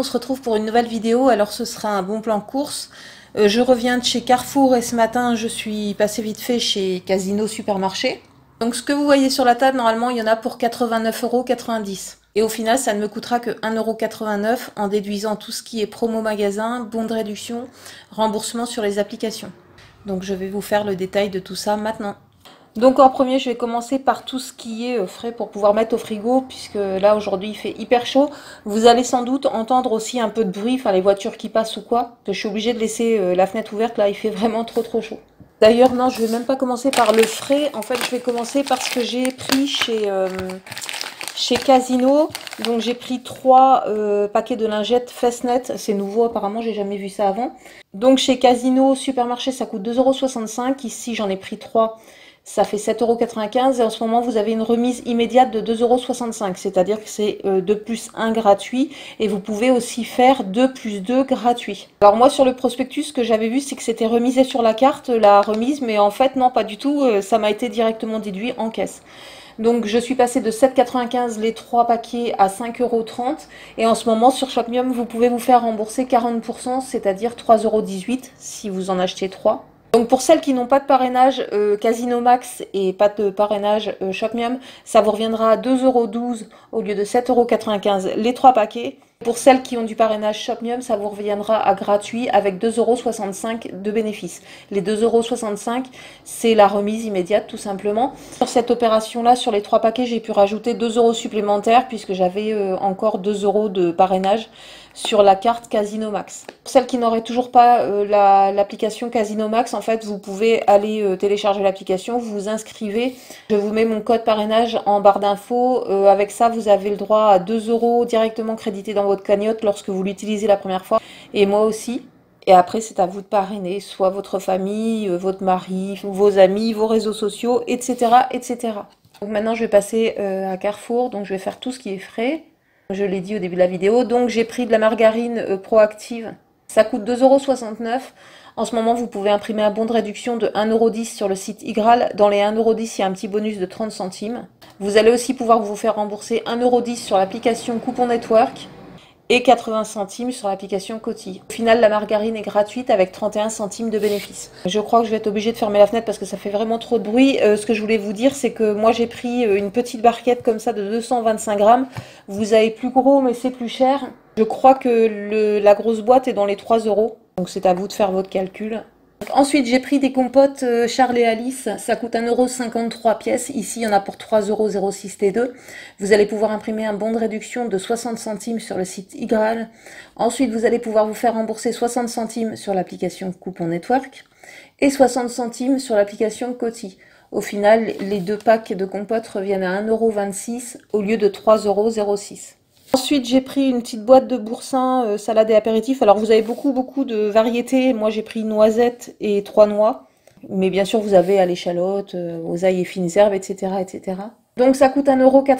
se retrouve pour une nouvelle vidéo. Alors ce sera un bon plan course. Je reviens de chez Carrefour et ce matin je suis passée vite fait chez Casino Supermarché. Donc ce que vous voyez sur la table, normalement il y en a pour 89,90 €. Et au final ça ne me coûtera que 1,89 € en déduisant tout ce qui est promo magasin, bon de réduction, remboursement sur les applications. Donc je vais vous faire le détail de tout ça maintenant. Donc en premier, je vais commencer par tout ce qui est frais pour pouvoir mettre au frigo, puisque là aujourd'hui il fait hyper chaud. Vous allez sans doute entendre aussi un peu de bruit, enfin les voitures qui passent ou quoi. Je suis obligée de laisser la fenêtre ouverte, là il fait vraiment trop chaud. D'ailleurs non, je vais même pas commencer par le frais, en fait je vais commencer par ce que j'ai pris chez Casino. Donc j'ai pris 3 paquets de lingettes Festnet, c'est nouveau apparemment, j'ai jamais vu ça avant. Donc chez Casino Supermarché ça coûte 2,65 €, ici j'en ai pris 3. Ça fait 7,95 € et en ce moment vous avez une remise immédiate de 2,65 €, c'est-à-dire que c'est 2 plus 1 gratuit et vous pouvez aussi faire 2 plus 2 gratuit. Alors moi sur le prospectus ce que j'avais vu c'est que c'était remisé sur la carte la remise, mais en fait non pas du tout, ça m'a été directement déduit en caisse. Donc je suis passée de 7,95 € les 3 paquets à 5,30 € et en ce moment sur Shopmium vous pouvez vous faire rembourser 40%, c'est-à-dire 3,18 € si vous en achetez 3. Donc pour celles qui n'ont pas de parrainage Casino Max et pas de parrainage Shopmium, ça vous reviendra à 2,12 € au lieu de 7,95 € les 3 paquets. Pour celles qui ont du parrainage Shopmium, ça vous reviendra à gratuit avec 2,65 € de bénéfice. Les 2,65 €, c'est la remise immédiate tout simplement. Sur cette opération-là, sur les 3 paquets, j'ai pu rajouter 2 € supplémentaires puisque j'avais encore 2 € de parrainage sur la carte Casino Max. Pour celles qui n'auraient toujours pas l'application Casino Max, en fait, vous pouvez aller télécharger l'application, vous vous inscrivez. Je vous mets mon code parrainage en barre d'infos. Avec ça, vous avez le droit à 2 € directement crédités dans votre cagnotte lorsque vous l'utilisez la première fois. Et moi aussi. Et après, c'est à vous de parrainer, soit votre famille, votre mari, vos amis, vos réseaux sociaux, etc., etc. Donc maintenant, je vais passer à Carrefour. Donc je vais faire tout ce qui est frais. Je l'ai dit au début de la vidéo. Donc j'ai pris de la margarine Proactive. Ça coûte 2,69 €. En ce moment, vous pouvez imprimer un bon de réduction de 1,10 € sur le site Igral. Dans les 1,10 €, il y a un petit bonus de 30 centimes. Vous allez aussi pouvoir vous faire rembourser 1,10 € sur l'application Coupon Network et 80 centimes sur l'application Coty. Au final, la margarine est gratuite avec 31 centimes de bénéfice. Je crois que je vais être obligée de fermer la fenêtre parce que ça fait vraiment trop de bruit. Ce que je voulais vous dire, c'est que moi j'ai pris une petite barquette comme ça de 225 grammes. Vous avez plus gros, mais c'est plus cher. Je crois que la grosse boîte est dans les 3 €. Donc c'est à vous de faire votre calcul. Ensuite, j'ai pris des compotes Charles et Alice, ça coûte 1,53 € pièce. Ici, il y en a pour 3,06 € T2. Vous allez pouvoir imprimer un bon de réduction de 60 centimes sur le site Igral. Ensuite, vous allez pouvoir vous faire rembourser 60 centimes sur l'application Coupon Network et 60 centimes sur l'application Coty. Au final, les 2 packs de compotes reviennent à 1,26 € au lieu de 3,06 €. Ensuite, j'ai pris une petite boîte de boursin, salade et apéritif. Alors, vous avez beaucoup de variétés. Moi, j'ai pris noisettes et 3 noix. Mais bien sûr, vous avez à l'échalote, aux ail et fines herbes, etc., etc. Donc, ça coûte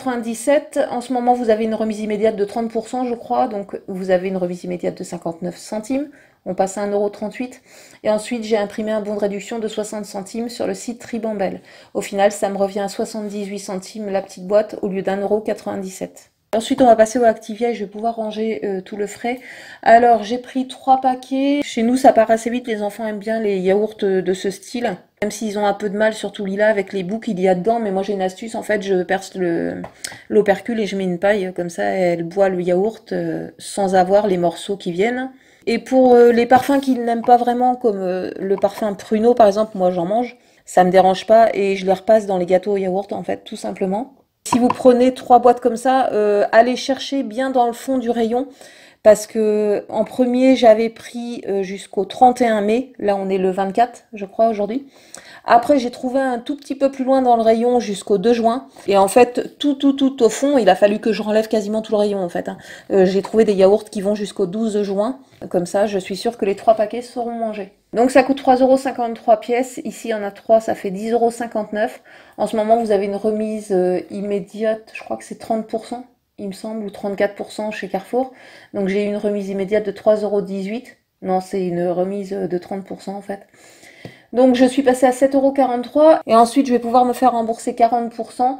1,97 €. En ce moment, vous avez une remise immédiate de 30%, je crois. Donc, vous avez une remise immédiate de 59 centimes. On passe à 1,38 €. Et ensuite, j'ai imprimé un bon de réduction de 60 centimes sur le site Ribambelle. Au final, ça me revient à 78 centimes la petite boîte au lieu d'1,97 €. Ensuite, on va passer au Activia et je vais pouvoir ranger tout le frais. Alors, j'ai pris 3 paquets. Chez nous, ça part assez vite. Les enfants aiment bien les yaourts de ce style. Même s'ils ont un peu de mal, surtout Lila, avec les bouts qu'il y a dedans. Mais moi, j'ai une astuce. En fait, je perce l'opercule et je mets une paille. Comme ça, elle boit le yaourt sans avoir les morceaux qui viennent. Et pour les parfums qu'ils n'aiment pas vraiment, comme le parfum pruneau, par exemple, moi, j'en mange. Ça me dérange pas et je les repasse dans les gâteaux au yaourt, en fait, tout simplement. Si vous prenez 3 boîtes comme ça, allez chercher bien dans le fond du rayon parce que en premier j'avais pris jusqu'au 31 mai, là on est le 24 je crois aujourd'hui. Après j'ai trouvé un tout petit peu plus loin dans le rayon jusqu'au 2 juin et en fait tout au fond il a fallu que je renlève quasiment tout le rayon en fait. J'ai trouvé des yaourts qui vont jusqu'au 12 juin, comme ça je suis sûre que les 3 paquets seront mangés. Donc ça coûte 3,53 € pièce, ici il y en a 3, ça fait 10,59 €. En ce moment vous avez une remise immédiate, je crois que c'est 30%, il me semble, ou 34% chez Carrefour. Donc j'ai eu une remise immédiate de 3,18 €. Non, c'est une remise de 30% en fait. Donc je suis passée à 7,43 € et ensuite je vais pouvoir me faire rembourser 40%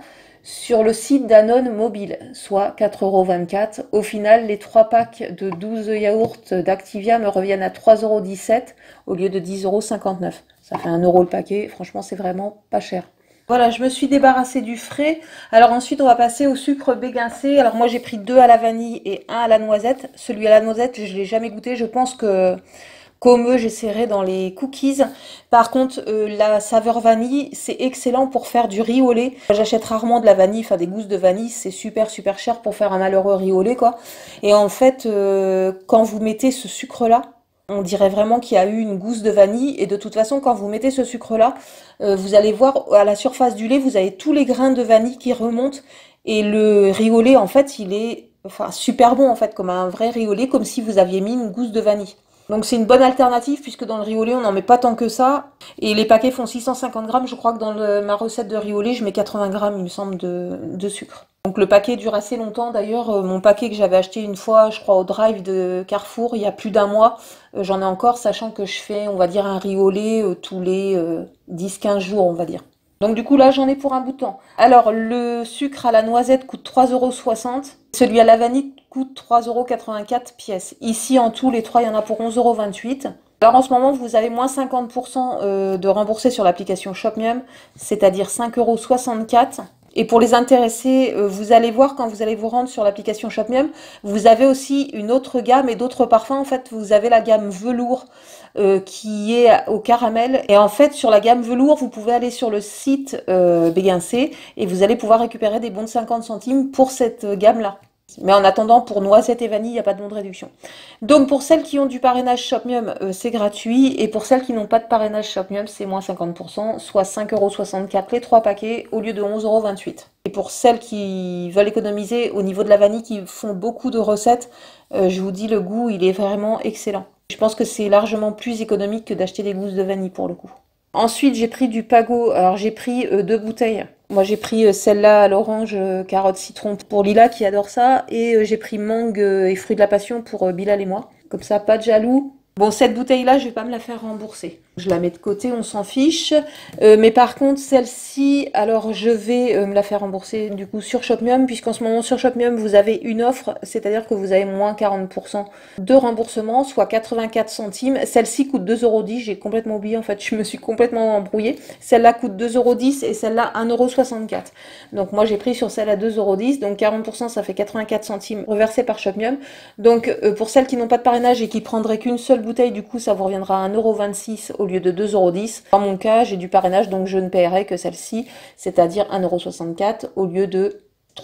sur le site Danone Mobile, soit 4,24 €. Au final, les 3 packs de 12 yaourts d'Activia me reviennent à 3,17 € au lieu de 10,59 €. Ça fait 1 € le paquet, franchement c'est vraiment pas cher. Voilà, je me suis débarrassée du frais. Alors ensuite, on va passer au sucre béguincé. Alors moi, j'ai pris 2 à la vanille et 1 à la noisette. Celui à la noisette, je l'ai jamais goûté. Je pense que comme eux, j'essaierai dans les cookies. Par contre, la saveur vanille, c'est excellent pour faire du riz au lait. J'achète rarement de la vanille, enfin des gousses de vanille, c'est super super cher pour faire un malheureux riz au lait, quoi. Et en fait, quand vous mettez ce sucre-là, on dirait vraiment qu'il y a eu une gousse de vanille. Et de toute façon, quand vous mettez ce sucre-là, vous allez voir à la surface du lait, vous avez tous les grains de vanille qui remontent. Et le riz au lait, en fait, il est enfin, super bon, en fait, comme un vrai riz au lait, comme si vous aviez mis une gousse de vanille. Donc c'est une bonne alternative puisque dans le riz au lait on n'en met pas tant que ça. Et les paquets font 650 grammes. Je crois que dans ma recette de riz au lait je mets 80 grammes il me semble de sucre. Donc le paquet dure assez longtemps. D'ailleurs mon paquet que j'avais acheté une fois je crois au drive de Carrefour il y a plus d'un mois. J'en ai encore sachant que je fais on va dire un riz au lait tous les 10-15 jours on va dire. Donc du coup là j'en ai pour un bout de temps. Alors le sucre à la noisette coûte 3,60 €. Celui à la vanille coûte 3,84 € pièce. Ici en tout les trois il y en a pour 11,28 €. Alors en ce moment vous avez moins 50% de remboursé sur l'application ShopMium, c'est-à-dire 5,64 €. Et pour les intéressés, vous allez voir quand vous allez vous rendre sur l'application ShopMium, vous avez aussi une autre gamme et d'autres parfums. En fait, vous avez la gamme velours qui est au caramel. Et en fait, sur la gamme velours, vous pouvez aller sur le site Béguincé et vous allez pouvoir récupérer des bons de 50 centimes pour cette gamme-là. Mais en attendant, pour noisette et vanille, il n'y a pas de bon de réduction. Donc pour celles qui ont du parrainage ShopMium, c'est gratuit. Et pour celles qui n'ont pas de parrainage ShopMium, c'est moins 50%, soit 5,64 € les 3 paquets au lieu de 11,28 €. Et pour celles qui veulent économiser au niveau de la vanille, qui font beaucoup de recettes, je vous dis, le goût, il est vraiment excellent. Je pense que c'est largement plus économique que d'acheter des gousses de vanille pour le coup. Ensuite, j'ai pris du Pago. Alors, j'ai pris 2 bouteilles. Moi, j'ai pris celle-là à l'orange, carotte, citron pour Lila qui adore ça. Et j'ai pris mangue et fruits de la passion pour Bilal et moi. Comme ça, pas de jaloux. Bon, cette bouteille-là, je vais pas me la faire rembourser. Je la mets de côté, on s'en fiche. Mais par contre, celle-ci, alors je vais me la faire rembourser du coup sur ShopMium, puisqu'en ce moment sur ShopMium, vous avez une offre, c'est-à-dire que vous avez moins 40% de remboursement, soit 84 centimes. Celle-ci coûte 2,10 €. J'ai complètement oublié, en fait, je me suis complètement embrouillée. Celle-là coûte 2,10 € et celle-là 1,64 €. Donc moi, j'ai pris sur celle à 2,10 €. Donc 40%, ça fait 84 centimes reversés par ShopMium. Donc pour celles qui n'ont pas de parrainage et qui prendraient qu'une seule bouteille, du coup, ça vous reviendra à 1,26 € au lieu de 2,10 €. Dans mon cas, j'ai du parrainage, donc je ne paierai que celle-ci, c'est-à-dire 1,64 € au lieu de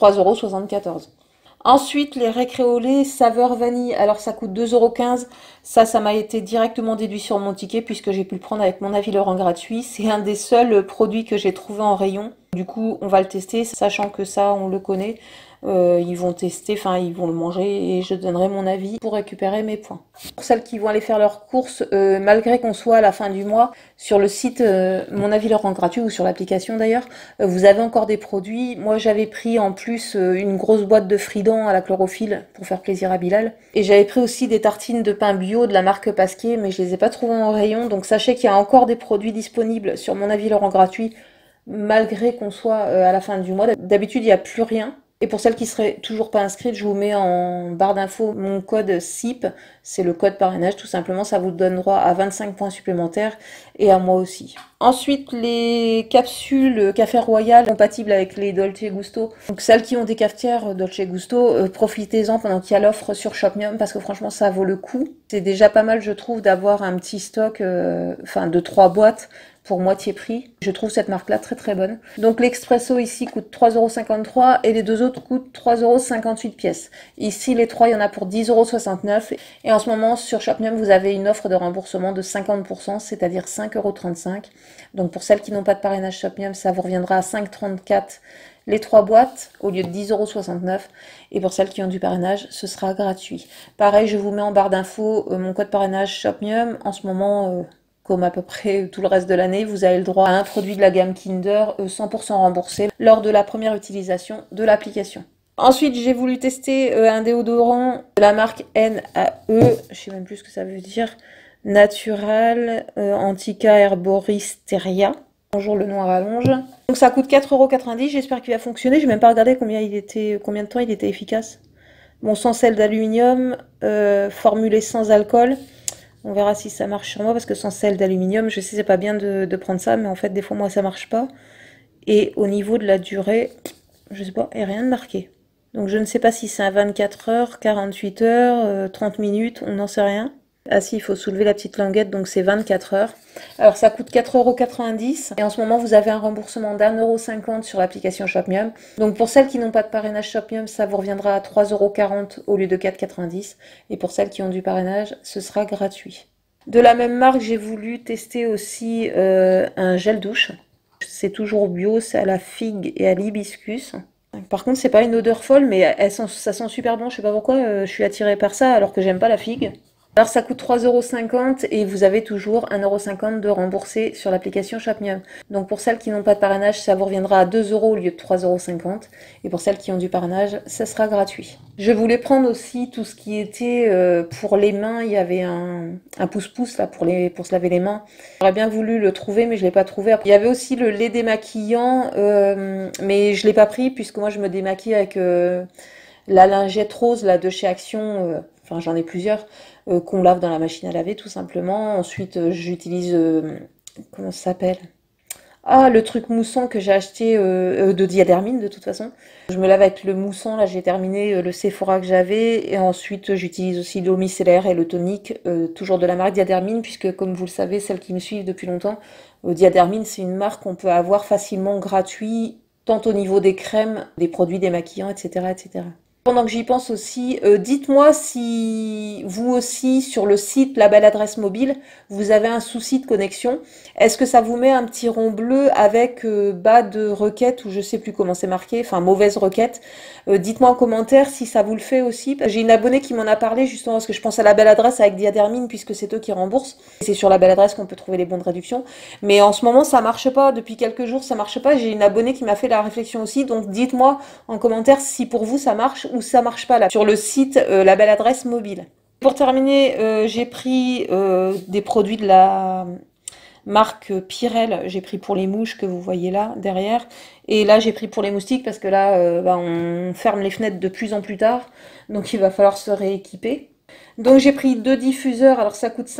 3,74 €. Ensuite, les récréolés saveur vanille. Alors, ça coûte 2,15 €. Ça m'a été directement déduit sur mon ticket puisque j'ai pu le prendre avec mon avis Laurent gratuit. C'est un des seuls produits que j'ai trouvé en rayon. Du coup, on va le tester, sachant que ça, on le connaît. Ils vont tester, enfin ils vont le manger et je donnerai mon avis pour récupérer mes points. Pour celles qui vont aller faire leurs courses, malgré qu'on soit à la fin du mois, sur le site Mon Avis Laurent gratuit ou sur l'application d'ailleurs, vous avez encore des produits. Moi j'avais pris en plus une grosse boîte de Fridans à la chlorophylle pour faire plaisir à Bilal. Et j'avais pris aussi des tartines de pain bio de la marque Pasquier, mais je les ai pas trouvées en rayon. Donc sachez qu'il y a encore des produits disponibles sur Mon Avis Laurent gratuit, malgré qu'on soit à la fin du mois. D'habitude il n'y a plus rien. Et pour celles qui seraient toujours pas inscrites, je vous mets en barre d'infos mon code SIP, c'est le code parrainage tout simplement, ça vous donne droit à 25 points supplémentaires et à moi aussi. Ensuite, les capsules Café Royal compatibles avec les Dolce Gusto. Donc celles qui ont des cafetières Dolce Gusto, profitez-en pendant qu'il y a l'offre sur ShopMium parce que franchement ça vaut le coup. C'est déjà pas mal je trouve d'avoir un petit stock, de 3 boîtes pour moitié prix. Je trouve cette marque-là très très bonne. Donc l'expresso ici coûte 3,53 € et les deux autres coûtent 3,58 € pièce. Ici les trois, il y en a pour 10,69 € et en ce moment sur ShopMium vous avez une offre de remboursement de 50%, c'est-à-dire 5,35 €. Donc pour celles qui n'ont pas de parrainage ShopMium, ça vous reviendra à 5,34 € les 3 boîtes au lieu de 10,69 €. Et pour celles qui ont du parrainage, ce sera gratuit. Pareil, je vous mets en barre d'infos mon code parrainage ShopMium. En ce moment, comme à peu près tout le reste de l'année, vous avez le droit à un produit de la gamme Kinder 100% remboursé lors de la première utilisation de l'application. Ensuite, j'ai voulu tester un déodorant de la marque NAE, je sais même plus ce que ça veut dire, Natural Antica Herboristeria. Bonjour le noir allonge. Donc ça coûte 4,90 €, j'espère qu'il va fonctionner. J'ai même pas regardé combien de temps il était efficace. Bon, sans sel d'aluminium, formulé sans alcool. On verra si ça marche sur moi, parce que sans sel d'aluminium, je sais c'est pas bien de prendre ça, mais en fait des fois moi ça marche pas. Et au niveau de la durée, je sais pas, il n'y a rien de marqué. Donc je ne sais pas si c'est à 24 heures, 48 heures, 30 minutes, on n'en sait rien. Ah si, il faut soulever la petite languette, donc c'est 24 heures. Alors ça coûte 4,90 € et en ce moment vous avez un remboursement d'1,50 € sur l'application Shopmium. Donc pour celles qui n'ont pas de parrainage Shopmium, ça vous reviendra à 3,40 € au lieu de 4,90 € et pour celles qui ont du parrainage, ce sera gratuit. De la même marque, j'ai voulu tester aussi un gel douche. C'est toujours bio, c'est à la figue et à l'hibiscus. Par contre, c'est pas une odeur folle, mais ça sent super bon. Je sais pas pourquoi, je suis attirée par ça alors que j'aime pas la figue. Alors ça coûte 3,50 € et vous avez toujours 1,50 € de remboursé sur l'application Shopmium. Donc pour celles qui n'ont pas de parrainage, ça vous reviendra à 2 € au lieu de 3,50 €. Et pour celles qui ont du parrainage, ça sera gratuit. Je voulais prendre aussi tout ce qui était pour les mains. Il y avait un pouce-pouce là pour se laver les mains. J'aurais bien voulu le trouver, mais je l'ai pas trouvé. Il y avait aussi le lait démaquillant, mais je l'ai pas pris puisque moi je me démaquille avec la lingette rose là de chez Action. Enfin j'en ai plusieurs. Qu'on lave dans la machine à laver tout simplement. Ensuite j'utilise comment ça s'appelle? Ah, le truc moussant que j'ai acheté de Diadermine de toute façon. Je me lave avec le moussant, là j'ai terminé le Sephora que j'avais et ensuite j'utilise aussi l'eau micellaire et le tonique, toujours de la marque Diadermine puisque comme vous le savez, celles qui me suivent depuis longtemps, Diadermine c'est une marque qu'on peut avoir facilement gratuit tant au niveau des crèmes, des produits démaquillants, etc. etc. Pendant que j'y pense aussi, dites-moi si vous aussi, sur le site La Belle Adresse Mobile, vous avez un souci de connexion. Est-ce que ça vous met un petit rond bleu avec bas de requête, ou je sais plus comment c'est marqué, enfin mauvaise requête. Dites-moi en commentaire si ça vous le fait aussi. J'ai une abonnée qui m'en a parlé justement parce que je pense à La Belle Adresse avec Diadermine puisque c'est eux qui remboursent. C'est sur La Belle Adresse qu'on peut trouver les bons de réduction. Mais en ce moment ça marche pas, depuis quelques jours ça marche pas. J'ai une abonnée qui m'a fait la réflexion aussi, donc dites-moi en commentaire si pour vous ça marche ou ça marche pas là sur le site La Belle Adresse Mobile. Pour terminer, j'ai pris des produits de la marque Pyrel, j'ai pris pour les mouches que vous voyez là derrière, et là j'ai pris pour les moustiques parce que là on ferme les fenêtres de plus en plus tard, donc il va falloir se rééquiper. Donc j'ai pris 2 diffuseurs, alors ça coûte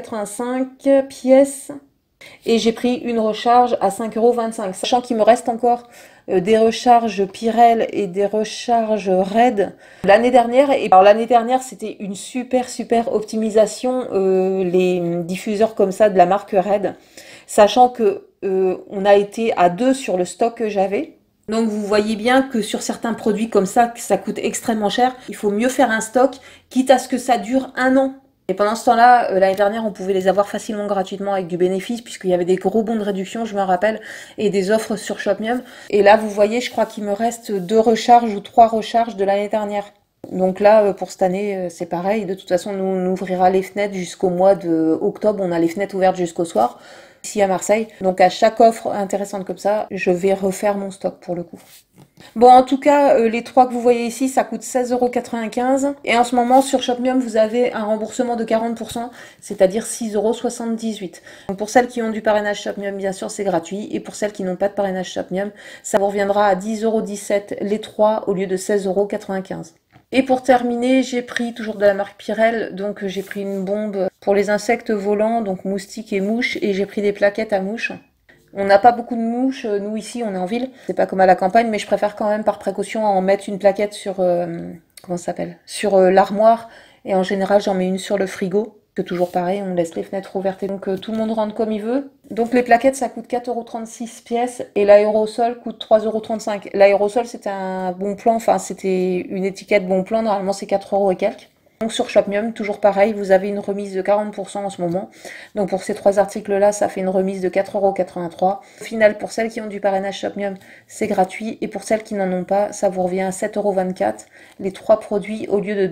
5,85 € pièce. Et j'ai pris une recharge à 5,25 €, sachant qu'il me reste encore des recharges Pyrel et des recharges Red l'année dernière. Et alors l'année dernière, c'était une super optimisation, les diffuseurs comme ça de la marque Red, sachant que on a été à 2 sur le stock que j'avais. Donc vous voyez bien que sur certains produits comme ça coûte extrêmement cher. Il faut mieux faire un stock, quitte à ce que ça dure 1 an. Et pendant ce temps-là, l'année dernière, on pouvait les avoir facilement gratuitement avec du bénéfice, puisqu'il y avait des gros bons de réduction, je me rappelle, et des offres sur Shopmium. Et là, vous voyez, je crois qu'il me reste 2 recharges ou 3 recharges de l'année dernière. Donc là, pour cette année, c'est pareil. De toute façon, nous, on ouvrira les fenêtres jusqu'au mois d'octobre. On a les fenêtres ouvertes jusqu'au soir, ici à Marseille. Donc à chaque offre intéressante comme ça, je vais refaire mon stock pour le coup. Bon, en tout cas, les 3 que vous voyez ici, ça coûte 16,95 €. Et en ce moment, sur Shopmium, vous avez un remboursement de 40%, c'est-à-dire 6,78 €. Donc pour celles qui ont du parrainage Shopmium, bien sûr, c'est gratuit. Et pour celles qui n'ont pas de parrainage Shopmium, ça vous reviendra à 10,17 € les 3 au lieu de 16,95 €. Et pour terminer, j'ai pris toujours de la marque Pyrel, donc j'ai pris une bombe pour les insectes volants, donc moustiques et mouches, et j'ai pris des plaquettes à mouches. On n'a pas beaucoup de mouches, nous ici on est en ville, c'est pas comme à la campagne, mais je préfère quand même par précaution en mettre une plaquette sur, comment ça s'appelle, sur l'armoire, et en général j'en mets une sur le frigo, que toujours pareil, on laisse les fenêtres ouvertes et donc tout le monde rentre comme il veut. Donc les plaquettes ça coûte 4,36 € pièce, et l'aérosol coûte 3,35 €. L'aérosol c'était un bon plan, enfin c'était une étiquette bon plan, normalement c'est 4 € et quelques. Donc sur Shopmium, toujours pareil, vous avez une remise de 40% en ce moment. Donc pour ces 3 articles-là, ça fait une remise de 4,83 €. Au final, pour celles qui ont du parrainage Shopmium, c'est gratuit. Et pour celles qui n'en ont pas, ça vous revient à 7,24 €, les 3 produits au lieu de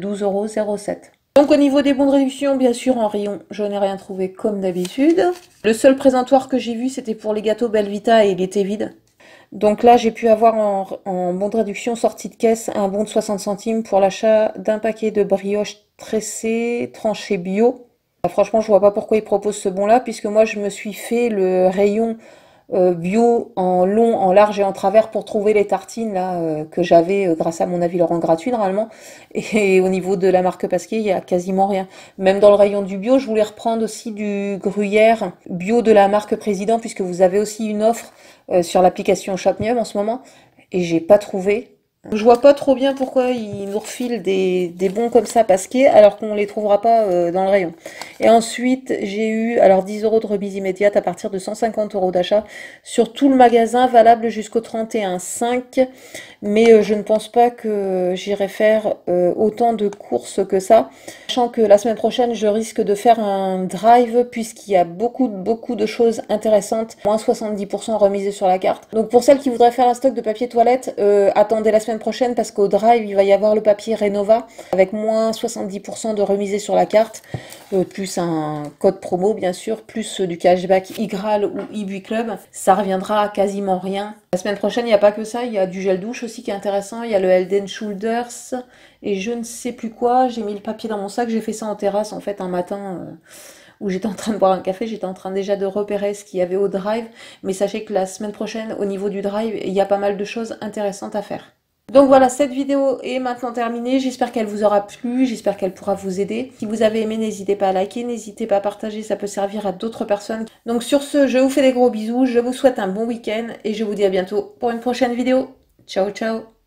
12,07 €. Donc au niveau des bons de réduction, bien sûr, en rayon, je n'ai rien trouvé comme d'habitude. Le seul présentoir que j'ai vu, c'était pour les gâteaux Belvita et il était vide. Donc là, j'ai pu avoir en bon de réduction sortie de caisse un bon de 60 centimes pour l'achat d'un paquet de brioches tressées, tranchées bio. Franchement, je vois pas pourquoi ils proposent ce bon-là, puisque moi, je me suis fait le rayon bio en long, en large et en travers pour trouver les tartines là que j'avais grâce à mon avis Laurent gratuit normalement. Et au niveau de la marque Pasquier, il y a quasiment rien. Même dans le rayon du bio, je voulais reprendre aussi du gruyère bio de la marque Président puisque vous avez aussi une offre sur l'application Shopmium en ce moment et j'ai pas trouvé. Je vois pas trop bien pourquoi ils nous refilent des bons comme ça Pasquier alors qu'on les trouvera pas dans le rayon. Et ensuite, j'ai eu alors 10 € de remise immédiate à partir de 150 € d'achat sur tout le magasin, valable jusqu'au 31/5. Mais je ne pense pas que j'irai faire autant de courses que ça. Sachant que la semaine prochaine, je risque de faire un drive puisqu'il y a beaucoup de choses intéressantes. Moins 70% remisées sur la carte. Donc pour celles qui voudraient faire un stock de papier toilette, attendez la semaine prochaine parce qu'au drive, il va y avoir le papier Renova avec moins 70% de remisées sur la carte. Plus un code promo bien sûr, plus du cashback Igral ou eBuy Club, ça reviendra à quasiment rien. La semaine prochaine, il n'y a pas que ça, il y a du gel douche aussi qui est intéressant, il y a le Head & Shoulders et je ne sais plus quoi, j'ai mis le papier dans mon sac, j'ai fait ça en terrasse en fait un matin où j'étais en train de boire un café, j'étais en train déjà de repérer ce qu'il y avait au drive, mais sachez que la semaine prochaine, au niveau du drive, il y a pas mal de choses intéressantes à faire. Donc voilà, cette vidéo est maintenant terminée. J'espère qu'elle vous aura plu, j'espère qu'elle pourra vous aider. Si vous avez aimé, n'hésitez pas à liker, n'hésitez pas à partager, ça peut servir à d'autres personnes. Donc sur ce, je vous fais des gros bisous, je vous souhaite un bon week-end et je vous dis à bientôt pour une prochaine vidéo. Ciao, ciao!